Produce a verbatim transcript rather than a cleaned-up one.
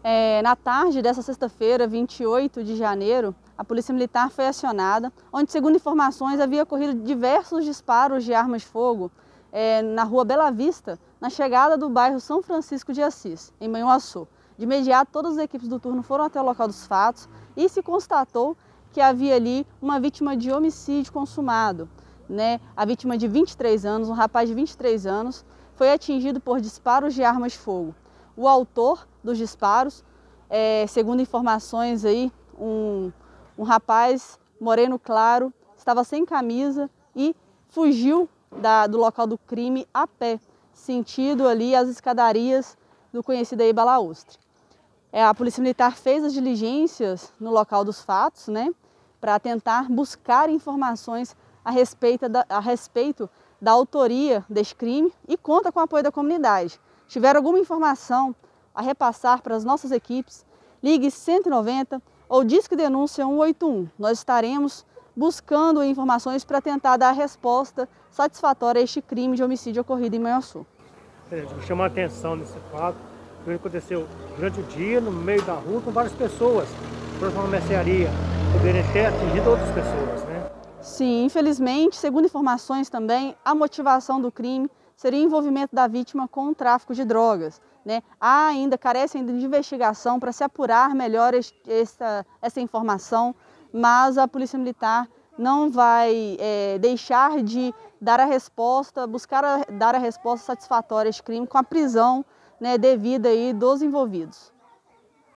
É, na tarde dessa sexta-feira, vinte e oito de janeiro, a Polícia Militar foi acionada, onde, segundo informações, havia ocorrido diversos disparos de armas de fogo é, na rua Bela Vista, na chegada do bairro São Francisco de Assis, em Manhuaçu. De imediato, todas as equipes do turno foram até o local dos fatos e se constatou que havia ali uma vítima de homicídio consumado. Né? A vítima de vinte e três anos, um rapaz de vinte e três anos, foi atingido por disparos de armas de fogo. O autor dos disparos, é, segundo informações aí, um, um rapaz moreno claro, estava sem camisa e fugiu da, do local do crime a pé, sentido ali as escadarias do conhecido aí Balaústre. É, a Polícia Militar fez as diligências no local dos fatos, né, para tentar buscar informações a respeito, da, a respeito da autoria deste crime e conta com o apoio da comunidade. Se tiver alguma informação a repassar para as nossas equipes, ligue cento e noventa ou Disque Denúncia cento e oitenta e um. Nós estaremos buscando informações para tentar dar a resposta satisfatória a este crime de homicídio ocorrido em Manhuaçu. Chamar a atenção nesse fato, que aconteceu durante o dia, no meio da rua, com várias pessoas, próximo a uma mercearia, poderem ter atingido outras pessoas, né? Sim, infelizmente, segundo informações também, a motivação do crime seria o envolvimento da vítima com o tráfico de drogas. Né? Há ainda, carece ainda de investigação para se apurar melhor esta, essa informação, mas a Polícia Militar não vai é, deixar de dar a resposta, buscar a, dar a resposta satisfatória a este crime com a prisão, né, devida aí dos envolvidos.